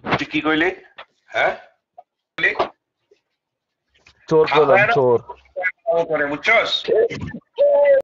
তুই কি কইলি? হ্যাঁ, চোর কইলাম, চোর। বুঝছস?